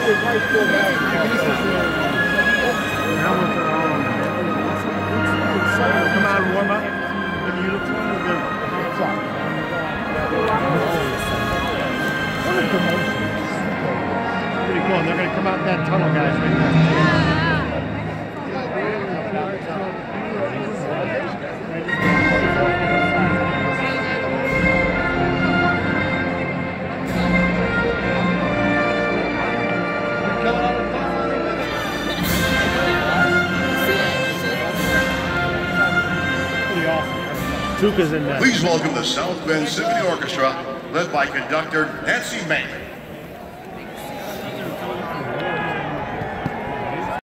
Come out and warm up in uniform with their clock. Pretty cool. And they're going to come out that tunnel, guys, right there. Please welcome the South Bend Symphony Orchestra, led by conductor Nancy May.